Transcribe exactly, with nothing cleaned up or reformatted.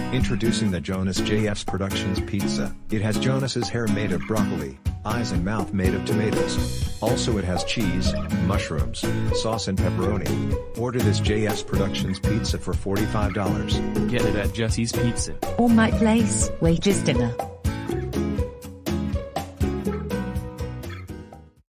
Introducing the Jonas J F's Productions Pizza. It has Jonas's hair made of broccoli, eyes and mouth made of tomatoes. Also it has cheese, mushrooms, sauce and pepperoni. Order this J F's Productions Pizza for forty-five dollars. Get it at Jesse's Pizza. Or my place, Wages Dinner.